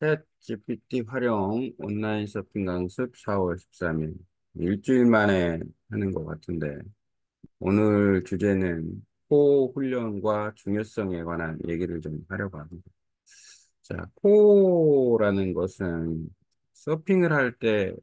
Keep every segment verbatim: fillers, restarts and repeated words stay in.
챗 지피티 활용 온라인 서핑 강습 사월 십삼 일. 일주일 만에 하는 것 같은데, 오늘 주제는 코 훈련과 중요성에 관한 얘기를 좀 하려고 합니다. 자, 코라는 것은 서핑을 할 때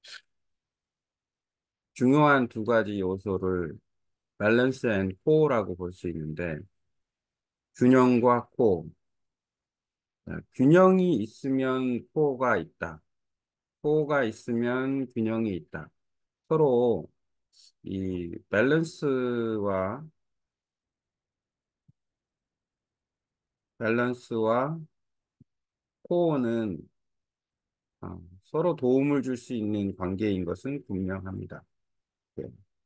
중요한 두 가지 요소를 밸런스 앤 코어라고 볼 수 있는데, 균형과 코. 자, 균형이 있으면 코어가 있다. 코어가 있으면 균형이 있다. 서로 이 밸런스와 밸런스와 코어는 어, 서로 도움을 줄 수 있는 관계인 것은 분명합니다. 네.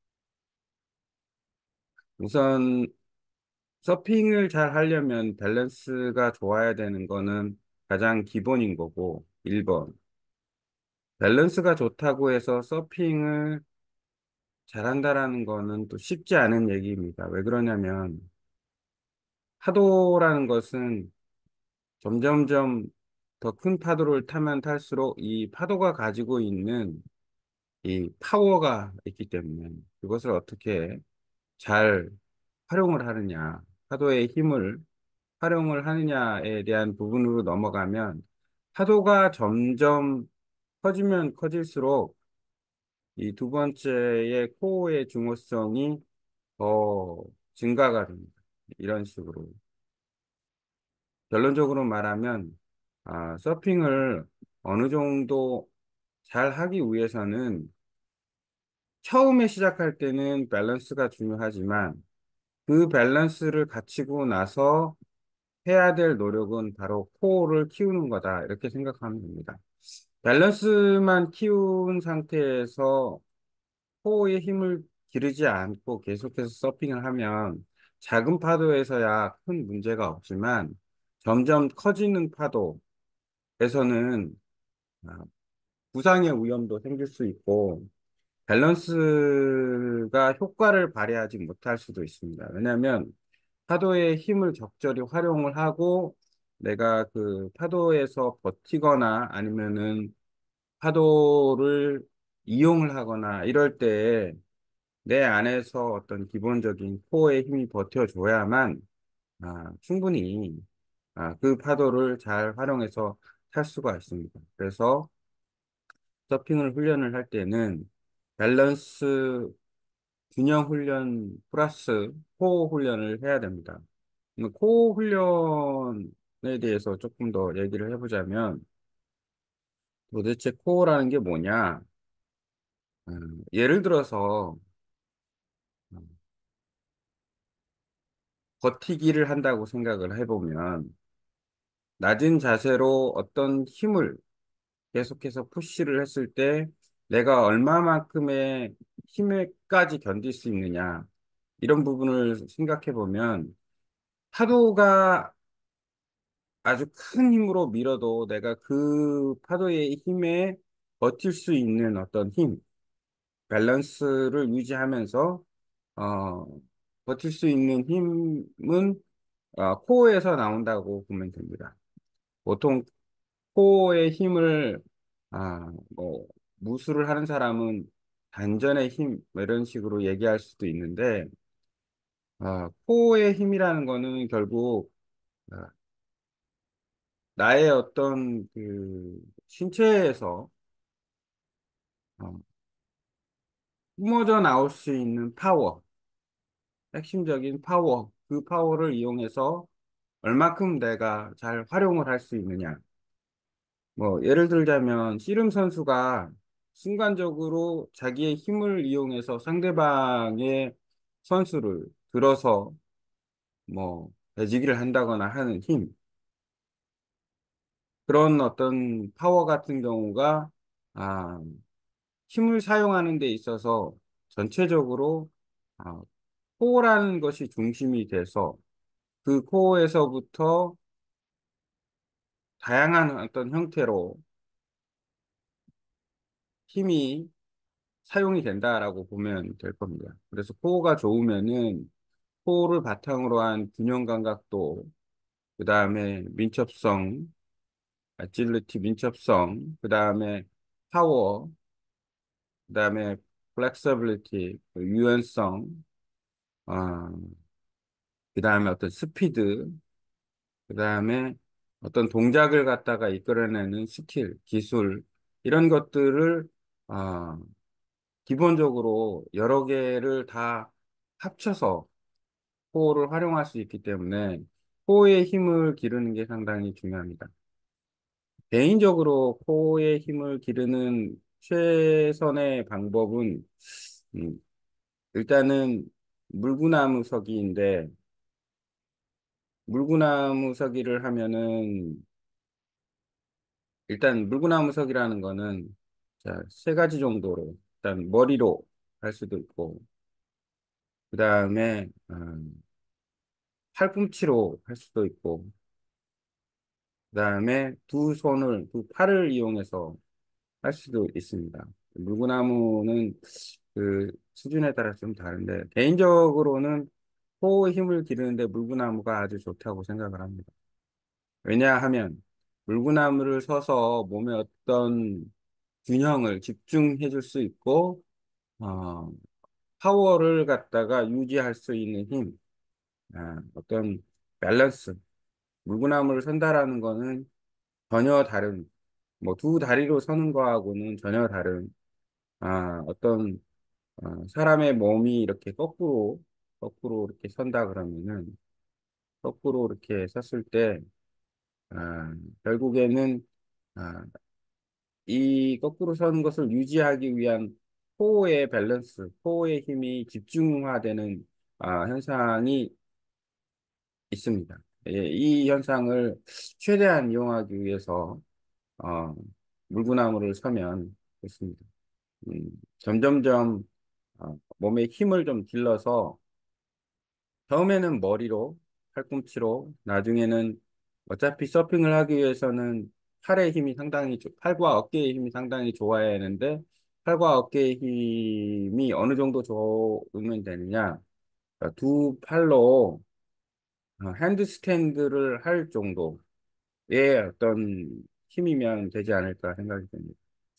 우선 서핑을 잘 하려면 밸런스가 좋아야 되는 거는 가장 기본인 거고, 일 번. 밸런스가 좋다고 해서 서핑을 잘한다라는 거는 또 쉽지 않은 얘기입니다. 왜 그러냐면 파도라는 것은 점점점 더 큰 파도를 타면 탈수록 이 파도가 가지고 있는 이 파워가 있기 때문에 그것을 어떻게 잘 활용을 하느냐, 파도의 힘을 활용을 하느냐에 대한 부분으로 넘어가면 파도가 점점 커지면 커질수록 이 두 번째의 코어의 중요성이 더 증가가 됩니다. 이런 식으로. 결론적으로 말하면, 아, 서핑을 어느 정도 잘 하기 위해서는 처음에 시작할 때는 밸런스가 중요하지만 그 밸런스를 갖추고 나서 해야 될 노력은 바로 코어를 키우는 거다. 이렇게 생각하면 됩니다. 밸런스만 키운 상태에서 코어의 힘을 기르지 않고 계속해서 서핑을 하면 작은 파도에서야 큰 문제가 없지만 점점 커지는 파도에서는 아, 부상의 위험도 생길 수 있고 밸런스가 효과를 발휘하지 못할 수도 있습니다. 왜냐하면 파도의 힘을 적절히 활용을 하고 내가 그 파도에서 버티거나 아니면은 파도를 이용을 하거나 이럴 때 내 안에서 어떤 기본적인 코어의 힘이 버텨줘야만 아, 충분히 아, 그 파도를 잘 활용해서 탈 수가 있습니다. 그래서 서핑을 훈련을 할 때는 밸런스 균형 훈련 플러스 코어 훈련을 해야 됩니다. 음, 코어 훈련에 대해서 조금 더 얘기를 해보자면 도대체 코어라는 게 뭐냐? 음, 예를 들어서 음, 버티기를 한다고 생각을 해보면 낮은 자세로 어떤 힘을 계속해서 푸시를 했을 때 내가 얼마만큼의 힘에까지 견딜 수 있느냐 이런 부분을 생각해 보면 파도가 아주 큰 힘으로 밀어도 내가 그 파도의 힘에 버틸 수 있는 어떤 힘, 밸런스를 유지하면서 어, 버틸 수 있는 힘은 어, 코어에서 나온다고 보면 됩니다. 보통 코어의 힘을 아, 뭐 무술을 하는 사람은 단전의 힘, 뭐 이런 식으로 얘기할 수도 있는데 아, 코어의 힘이라는 거는 결국 아, 나의 어떤 그 신체에서 어, 뿜어져 나올 수 있는 파워, 핵심적인 파워, 그 파워를 이용해서 얼마큼 내가 잘 활용을 할 수 있느냐. 뭐 예를 들자면 씨름 선수가 순간적으로 자기의 힘을 이용해서 상대방의 선수를 들어서 뭐 배지기를 한다거나 하는 힘, 그런 어떤 파워 같은 경우가 아, 힘을 사용하는 데 있어서 전체적으로 아, 코어라는 것이 중심이 돼서 그 코어에서부터 다양한 어떤 형태로 힘이 사용이 된다라고 보면 될 겁니다. 그래서 코어가 좋으면은 코어를 바탕으로 한 균형 감각도, 그 다음에 민첩성, agility, 민첩성, 그 다음에 파워, 그 다음에 flexibility, 유연성, 어, 그 다음에 어떤 스피드, 그 다음에 어떤 동작을 갖다가 이끌어내는 스킬, 기술, 이런 것들을, 어, 기본적으로 여러 개를 다 합쳐서 호흡을 활용할 수 있기 때문에 코어의 힘을 기르는 게 상당히 중요합니다. 개인적으로 코어의 힘을 기르는 최선의 방법은 음, 일단은 물구나무서기인데 물구나무서기를 하면은 일단 물구나무서기라는 거는 자, 세 가지 정도로 일단 머리로 할 수도 있고 그 다음에 음, 팔꿈치로 할 수도 있고 그다음에 두 손을, 두 팔을 이용해서 할 수도 있습니다. 물구나무는 그 수준에 따라 좀 다른데, 개인적으로는 호흡의 힘을 기르는데 물구나무가 아주 좋다고 생각을 합니다. 왜냐하면, 물구나무를 서서 몸의 어떤 균형을 집중해 줄 수 있고, 어, 파워를 갖다가 유지할 수 있는 힘, 아, 어떤 밸런스, 물구나무를 선다라는 거는 전혀 다른 뭐 두 다리로 서는 거하고는 전혀 다른 아, 어떤 어, 사람의 몸이 이렇게 거꾸로 거꾸로 이렇게 선다 그러면은 거꾸로 이렇게 섰을 때 아, 결국에는 아, 이 거꾸로 서는 것을 유지하기 위한 코어의 밸런스, 코어의 힘이 집중화되는 아, 현상이 있습니다. 예, 이 현상을 최대한 이용하기 위해서 어, 물구나무를 서면 좋습니다. 음, 점점점 어, 몸에 힘을 좀 길러서 처음에는 머리로, 팔꿈치로, 나중에는 어차피 서핑을 하기 위해서는 팔의 힘이 상당히, 좋- 팔과 어깨의 힘이 상당히 좋아야 하는데 팔과 어깨의 힘이 어느 정도 좋으면 되느냐? 그러니까 두 팔로 어, 핸드스탠드를 할 정도의 어떤 힘이면 되지 않을까 생각이 듭니다.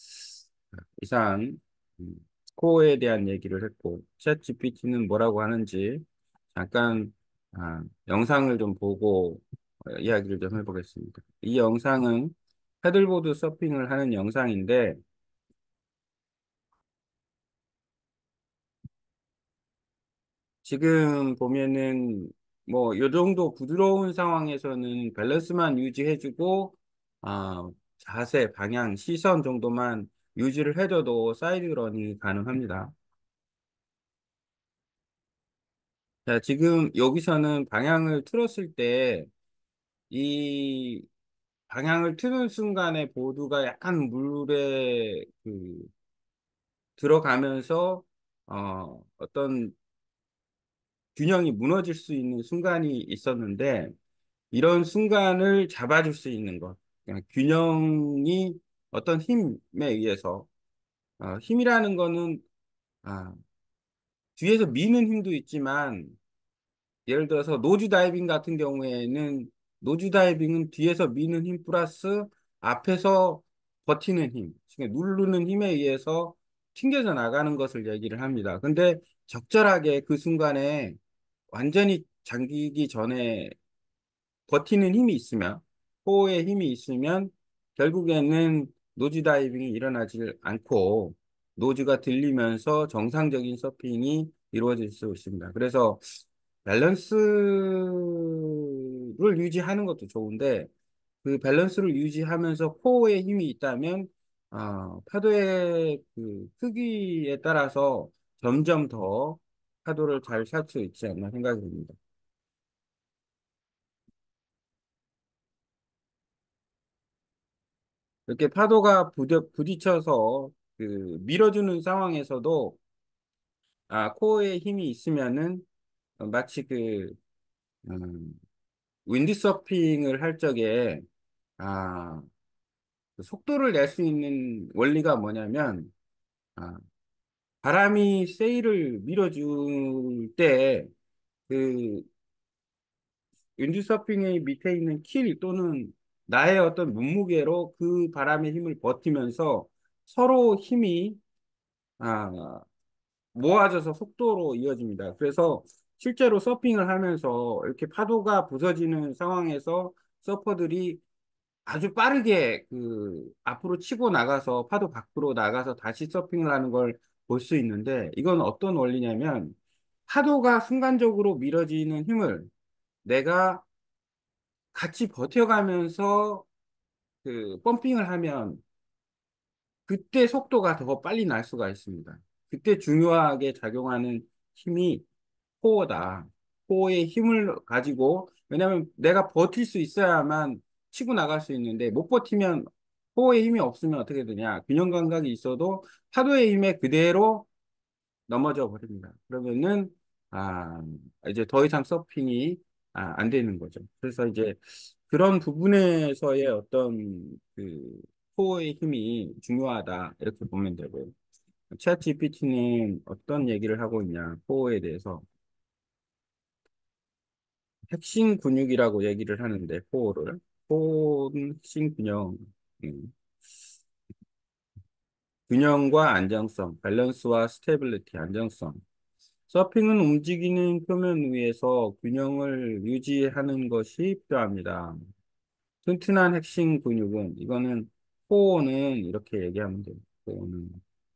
이상 음, 코어에 대한 얘기를 했고 챗 지피티는 뭐라고 하는지 잠깐 아, 영상을 좀 보고 어, 이야기를 좀 해보겠습니다. 이 영상은 패들보드 서핑을 하는 영상인데 지금 보면은 뭐 요 정도 부드러운 상황에서는 밸런스만 유지해주고 아, 자세, 방향, 시선 정도만 유지를 해줘도 사이드런이 가능합니다. 자, 지금 여기서는 방향을 틀었을 때, 이 방향을 트는 순간에 보드가 약간 물에 그 들어가면서, 어, 어떤 균형이 무너질 수 있는 순간이 있었는데, 이런 순간을 잡아줄 수 있는 것. 그냥 균형이 어떤 힘에 의해서, 어, 힘이라는 거는, 아, 뒤에서 미는 힘도 있지만, 예를 들어서 노즈 다이빙 같은 경우에는 노즈 다이빙은 뒤에서 미는 힘 플러스 앞에서 버티는 힘, 그러니까 누르는 힘에 의해서 튕겨져 나가는 것을 얘기를 합니다. 근데 적절하게 그 순간에 완전히 잠기기 전에 버티는 힘이 있으면, 호흡의 힘이 있으면 결국에는 노즈 다이빙이 일어나질 않고 노즈가 들리면서 정상적인 서핑이 이루어질 수 있습니다. 그래서 밸런스를 유지하는 것도 좋은데 그 밸런스를 유지하면서 코어에 힘이 있다면 아, 파도의 그 크기에 따라서 점점 더 파도를 잘 살 수 있지 않나 생각이 듭니다. 이렇게 파도가 부딪, 부딪혀서 그 밀어주는 상황에서도 아, 코어에 힘이 있으면은 어, 마치 그 음, 윈드서핑을 할 적에 아, 그 속도를 낼 수 있는 원리가 뭐냐면, 아, 바람이 세일을 밀어줄 때, 그, 윈드서핑의 밑에 있는 킬 또는 나의 어떤 몸무게로 그 바람의 힘을 버티면서 서로 힘이 아, 모아져서 속도로 이어집니다. 그래서 실제로 서핑을 하면서 이렇게 파도가 부서지는 상황에서 서퍼들이 아주 빠르게 그 앞으로 치고 나가서 파도 밖으로 나가서 다시 서핑을 하는 걸 볼 수 있는데 이건 어떤 원리냐면 파도가 순간적으로 밀어지는 힘을 내가 같이 버텨가면서 그 펌핑을 하면 그때 속도가 더 빨리 날 수가 있습니다. 그때 중요하게 작용하는 힘이 코어다. 코어의 힘을 가지고, 왜냐하면 내가 버틸 수 있어야만 치고 나갈 수 있는데, 못 버티면 코어의 힘이 없으면 어떻게 되냐. 균형 감각이 있어도 파도의 힘에 그대로 넘어져 버립니다. 그러면은, 아, 이제 더 이상 서핑이 아, 안 되는 거죠. 그래서 이제 그런 부분에서의 어떤 그 코어의 힘이 중요하다. 이렇게 보면 되고요. 챗 지피티는 어떤 얘기를 하고 있냐, 코어에 대해서. 핵심 근육이라고 얘기를 하는데, 코어를. 코어는 핵심 균형, 음, 균형과 안정성, 밸런스와 스테빌리티, 안정성. 서핑은 움직이는 표면 위에서 균형을 유지하는 것이 필요합니다. 튼튼한 핵심 근육은, 이거는, 코어는 이렇게 얘기하면 돼요. 코어는.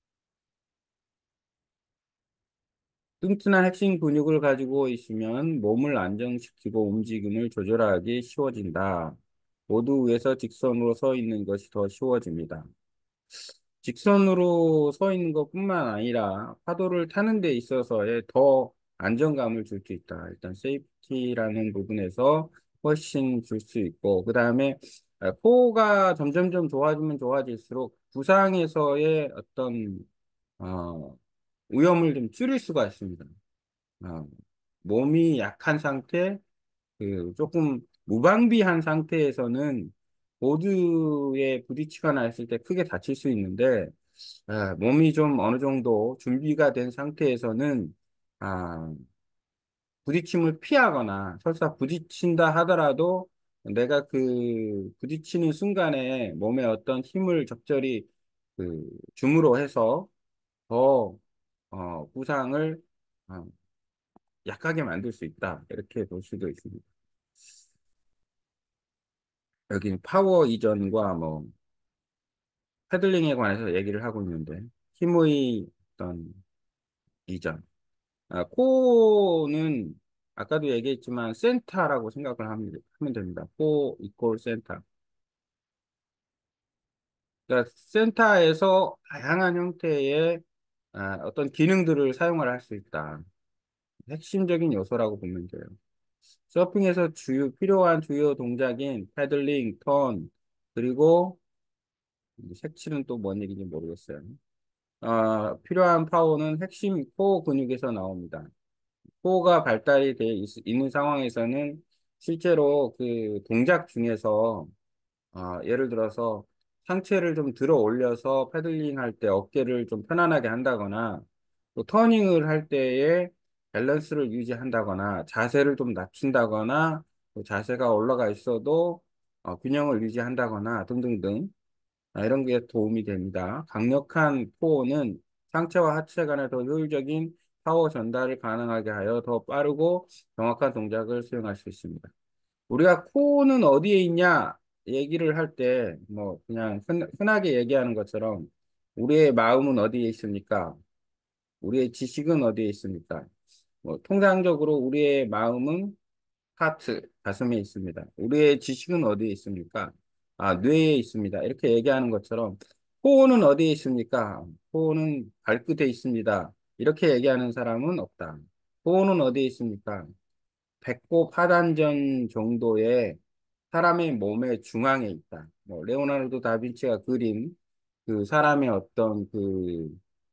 튼튼한 핵심 근육을 가지고 있으면 몸을 안정시키고 움직임을 조절하기 쉬워진다. 모두 위에서 직선으로 서 있는 것이 더 쉬워집니다. 직선으로 서 있는 것뿐만 아니라 파도를 타는 데 있어서의 더 안정감을 줄 수 있다. 일단 세이프티라는 부분에서 훨씬 줄 수 있고, 그 다음에 코어가 점점점 좋아지면 좋아질수록 부상에서의 어떤 어, 위험을 좀 줄일 수가 있습니다. 어, 몸이 약한 상태, 그 조금 무방비한 상태에서는 보드에 부딪히거나 했을 때 크게 다칠 수 있는데, 아, 몸이 좀 어느 정도 준비가 된 상태에서는 아, 부딪힘을 피하거나 설사 부딪힌다 하더라도 내가 그 부딪히는 순간에 몸에 어떤 힘을 적절히 그 줌으로 해서 더 어, 부상을 어, 약하게 만들 수 있다. 이렇게 볼 수도 있습니다. 여기 파워 이전과 뭐 패들링에 관해서 얘기를 하고 있는데 힘의 어떤 이전. 아, 코는 아까도 얘기했지만 센터라고 생각을 합니다. 하면 됩니다. 코 이퀄 센터. 그러니까 센터에서 다양한 형태의 아, 어떤 기능들을 사용을 할 수 있다. 핵심적인 요소라고 보면 돼요. 서핑에서 주요, 필요한 주요 동작인 패들링, 턴, 그리고 색칠은 또 뭔 얘기인지 모르겠어요. 어, 필요한 파워는 핵심 코어 근육에서 나옵니다. 코어가 발달이 돼 있, 있는 상황에서는 실제로 그 동작 중에서 어, 예를 들어서 상체를 좀 들어 올려서 패들링 할 때 어깨를 좀 편안하게 한다거나 또 터닝을 할 때에 밸런스를 유지한다거나 자세를 좀 낮춘다거나 또 자세가 올라가 있어도 어, 균형을 유지한다거나 등등등 아, 이런 게 도움이 됩니다. 강력한 코어는 상체와 하체 간의 더 효율적인 파워 전달을 가능하게 하여 더 빠르고 정확한 동작을 수행할 수 있습니다. 우리가 코어는 어디에 있냐 얘기를 할 때 뭐 그냥 흔, 흔하게 얘기하는 것처럼 우리의 마음은 어디에 있습니까? 우리의 지식은 어디에 있습니까? 뭐 통상적으로 우리의 마음은 하트, 가슴에 있습니다. 우리의 지식은 어디에 있습니까? 아, 뇌에 있습니다. 이렇게 얘기하는 것처럼 호흡은 어디에 있습니까? 호흡은 발끝에 있습니다. 이렇게 얘기하는 사람은 없다. 호흡은 어디에 있습니까? 배꼽 하단전 정도의 사람의 몸의 중앙에 있다. 뭐 레오나르도 다빈치가 그린 그 사람의 어떤 그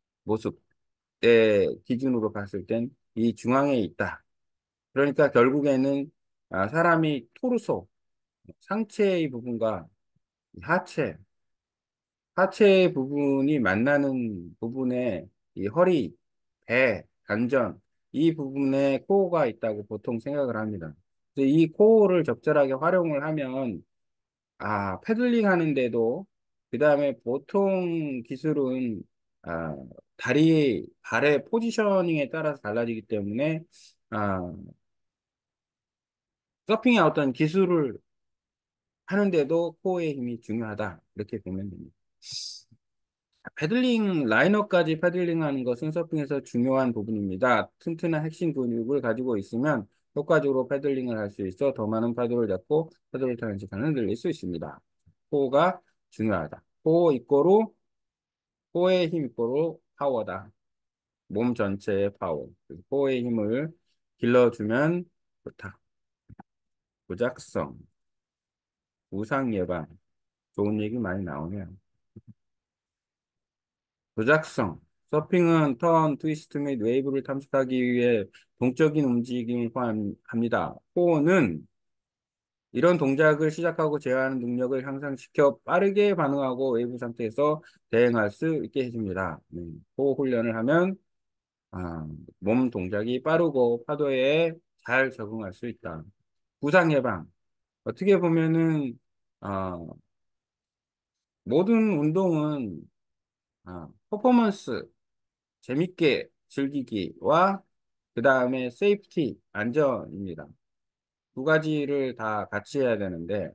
모습의 기준으로 봤을 땐 이 중앙에 있다. 그러니까 결국에는 아, 사람이 토르소, 상체의 부분과 하체, 하체 부분이 만나는 부분에 이 허리, 배, 단전, 이 부분에 코어가 있다고 보통 생각을 합니다. 그래서 이 코어를 적절하게 활용을 하면 아, 패들링 하는데도, 그 다음에 보통 기술은, 아, 다리, 발의 포지셔닝에 따라서 달라지기 때문에, 아, 서핑의 어떤 기술을 하는데도 코어의 힘이 중요하다. 이렇게 보면 됩니다. 패들링, 라이너까지 패들링 하는 것은 서핑에서 중요한 부분입니다. 튼튼한 핵심 근육을 가지고 있으면 효과적으로 패들링을 할 수 있어 더 많은 파도를 잡고 파도를 타는 시간을 늘릴 수 있습니다. 코어가 중요하다. 코어 이꼬로, 코어의 힘 이꼬로 파워다. 몸 전체의 파워. 그래서 코어의 힘을 길러주면 좋다. 부작성, 부상 예방. 좋은 얘기 많이 나오네요. 조작성. 서핑은 턴, 트위스트 및 웨이브를 탐색하기 위해 동적인 움직임을 포함합니다. 포어는 이런 동작을 시작하고 제어하는 능력을 향상시켜 빠르게 반응하고 웨이브 상태에서 대응할 수 있게 해줍니다. 네. 포어 훈련을 하면 아, 몸 동작이 빠르고 파도에 잘 적응할 수 있다. 부상 예방. 어떻게 보면은 아, 모든 운동은 아, 퍼포먼스 재밌게 즐기기와 그 다음에 세이프티, 안전입니다. 두 가지를 다 같이 해야 되는데,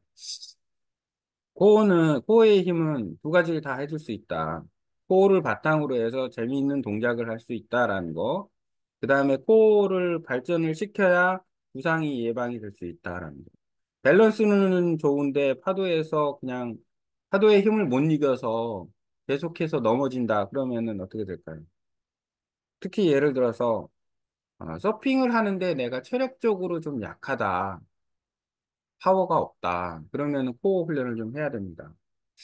코어는, 코어의 힘은 두 가지를 다 해줄 수 있다. 코어를 바탕으로 해서 재미있는 동작을 할 수 있다라는 거. 그 다음에 코어를 발전을 시켜야 부상이 예방이 될 수 있다라는 거. 밸런스는 좋은데 파도에서 그냥 파도의 힘을 못 이겨서 계속해서 넘어진다. 그러면은 어떻게 될까요? 특히 예를 들어서 어, 서핑을 하는데 내가 체력적으로 좀 약하다. 파워가 없다. 그러면 코어 훈련을 좀 해야 됩니다.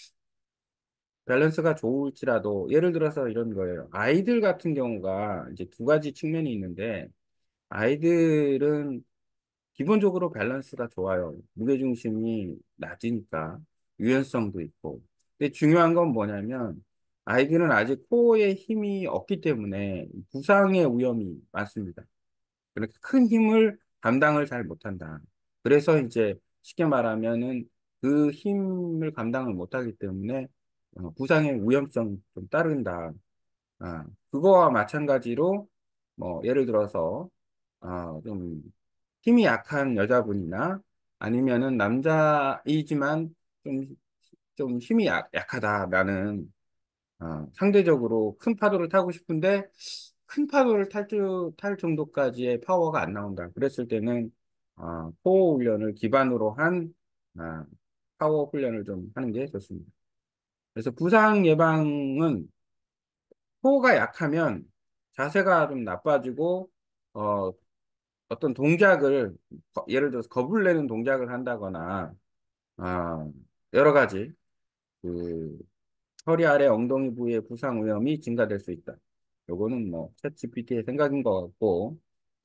밸런스가 좋을지라도 예를 들어서 이런 거예요. 아이들 같은 경우가 이제 두 가지 측면이 있는데 아이들은 기본적으로 밸런스가 좋아요. 무게중심이 낮으니까 유연성도 있고. 근데 중요한 건 뭐냐면 아이들은 아직 코어에 힘이 없기 때문에 부상의 위험이 많습니다. 그렇게 큰 힘을 감당을 잘 못한다. 그래서 이제 쉽게 말하면은 그 힘을 감당을 못하기 때문에 어, 부상의 위험성이 좀 따른다. 아, 그거와 마찬가지로 뭐 예를 들어서 어, 좀 힘이 약한 여자분이나 아니면은 남자이지만 좀, 좀 힘이 약, 약하다. 나는 어, 상대적으로 큰 파도를 타고 싶은데 큰 파도를 탈, 주- 탈 정도까지의 파워가 안 나온다. 그랬을 때는 어, 코어 훈련을 기반으로 한 아, 파워 훈련을 좀 하는 게 좋습니다. 그래서 부상 예방은 코어가 약하면 자세가 좀 나빠지고 어, 어떤 동작을 거- 예를 들어서 겁을 내는 동작을 한다거나 아, 여러 가지 그 허리 아래 엉덩이 부위의 부상 위험이 증가될 수 있다. 요거는 뭐, 챗 지피티의 생각인 것 같고,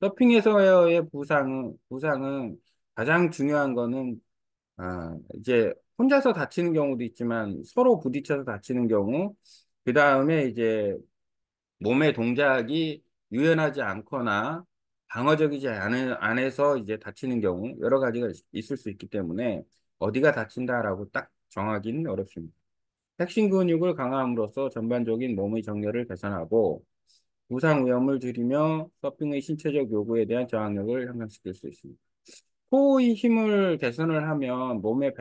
서핑에서의 부상은, 부상은 가장 중요한 거는, 아, 이제 혼자서 다치는 경우도 있지만 서로 부딪혀서 다치는 경우, 그 다음에 이제 몸의 동작이 유연하지 않거나 방어적이지 않은, 안에서 이제 다치는 경우, 여러 가지가 있- 있을 수 있기 때문에 어디가 다친다라고 딱 정하기는 어렵습니다. 핵심 근육을 강화함으로써 전반적인 몸의 정렬을 개선하고 부상 위험을 줄이며 서핑의 신체적 요구에 대한 저항력을 향상시킬 수 있습니다. 코어의 힘을 개선을 하면 몸의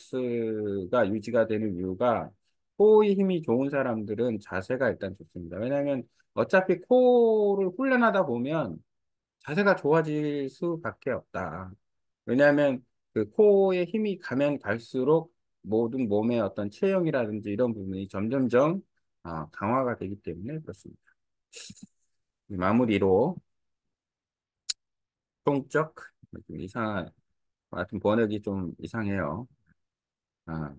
밸런스가 유지가 되는 이유가 코어의 힘이 좋은 사람들은 자세가 일단 좋습니다. 왜냐하면 어차피 코어를 훈련하다 보면 자세가 좋아질 수밖에 없다. 왜냐하면 그 코어에 힘이 가면 갈수록 모든 몸의 어떤 체형이라든지 이런 부분이 점점점 아, 강화가 되기 때문에 그렇습니다. 이 마무리로 총적 좀 이상한 같은 번역이 좀 이상해요. 아,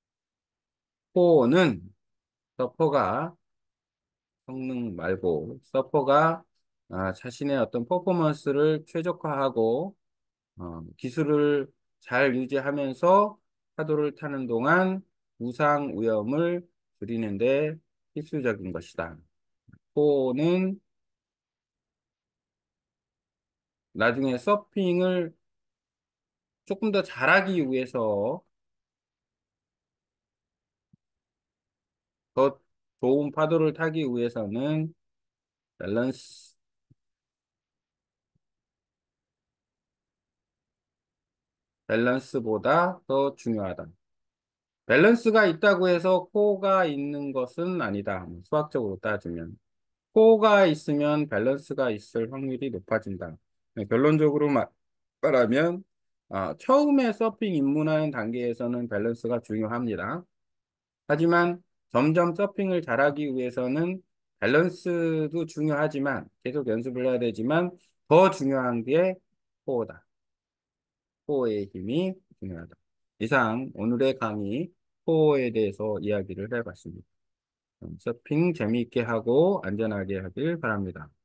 코어는 서퍼가 성능 말고 서퍼가 아, 자신의 어떤 퍼포먼스를 최적화하고 어, 기술을 잘 유지하면서 파도를 타는 동안 부상 위험을 줄이는데 필수적인 것이다. 코는 나중에 서핑을 조금 더 잘하기 위해서 더 좋은 파도를 타기 위해서는 밸런스, 밸런스보다 더 중요하다. 밸런스가 있다고 해서 코어가 있는 것은 아니다. 수학적으로 따지면. 코어가 있으면 밸런스가 있을 확률이 높아진다. 네, 결론적으로 마- 말하면, 아, 처음에 서핑 입문하는 단계에서는 밸런스가 중요합니다. 하지만 점점 서핑을 잘하기 위해서는 밸런스도 중요하지만, 계속 연습을 해야 되지만, 더 중요한 게 코어다. 코어의 힘이 중요하다. 이상 오늘의 강의 코어에 대해서 이야기를 해봤습니다. 서핑 재미있게 하고 안전하게 하길 바랍니다.